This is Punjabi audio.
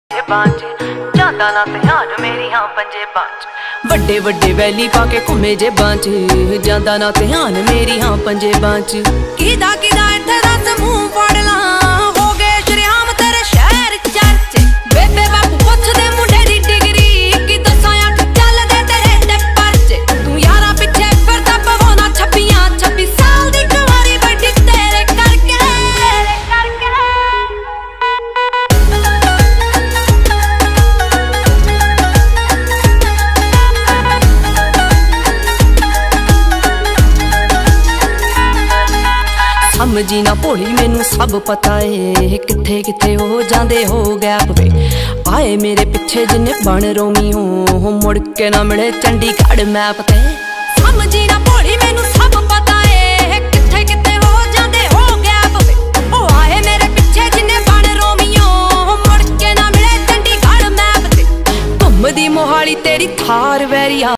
ਜਾਂਦਾ ਨਾ ਧਿਆਨ ਮੇਰੀ ਹਾਂ ਪੰਜੇ ਬਾਂਝ ਵੱਡੇ ਵੱਡੇ ਵੈਲੀ ਪਾ ਕੇ ਘੁੰਮੇ ਜੇ ਬਾਂਝ ਜਾਂਦਾ ਨਾ ਧਿਆਨ ਮੇਰੀ ਹਾਂ ਪੰਜੇ ਬਾਂਝ ਕਿਦਾ ਕਿਦਾ ਇੱਥੇ ਦੱਸ ਮੂੰਹ ਫੜ ਲਾਂ ਹੋ ਗਏ ਸ਼ਰਿਆਮ ਤੇਰੇ ਸ਼ਹਿਰ ਚਰਚੇ ਬੇਬੇ ਬਾਪੂ ਪੁੱਛਦੇ ਮੁੰਡੇ ਦੀ ਡਿਗਰੀ ਕਿ ਦੱਸਾਂ ਅੱਠ ਚੱਲਦੇ ਤੇਰੇ ਤੇ ਪਰਚੇ ਤੂੰ ਯਾਰਾਂ ਪਿੱਛੇ ਫਿਰਦਾ ਪਵਾਉਣਾ 26 ਸਾਲ ਦੀ ਕੁਆਰੀ ਵੱਡੀ ਤੇਰੇ ਕਰਕੇ ਸਮਝੀ ਨਾ ਭੋਲੀ ਮੈਨੂੰ ਸਭ ਪਤਾ ਏ ਕਿੱਥੇ ਕਿੱਥੇ ਹੋ ਜਾਂਦੇ ਹੋ ਗੈਪ ਵੇ ਆਏ ਮੇਰੇ ਪਿੱਛੇ ਜਿੰਨੇ ਬਣ ਰੋਮੀ ਹੋ ਮੁੜ ਕੇ ਨਾ ਮਿਲੇ ਚੰਡੀਗੜ੍ਹ ਮੈਪ ਤੇ ਸਮਝੀ ਨਾ ਭੋਲੀ ਮੈਨੂੰ ਸਭ ਪਤਾ ਏ ਕਿੱਥੇ ਕਿੱਥੇ ਹੋ ਜਾਂਦੇ ਹੋ ਗੈਪ ਵੇ ਉਹ ਆਏ ਮੇਰੇ ਪਿੱਛੇ ਜਿੰਨੇ ਬਣ ਰੋਮੀ ਹੋ ਮੁੜ ਕੇ ਨਾ ਮਿਲੇ ਚੰਡੀਗੜ੍ਹ ਮੈਪ ਤੇ ਘੁੰਮਦੀ ਮੋਹਾਲੀ ਤੇਰੀ ਥਾਰ ਵੈਰੀਆ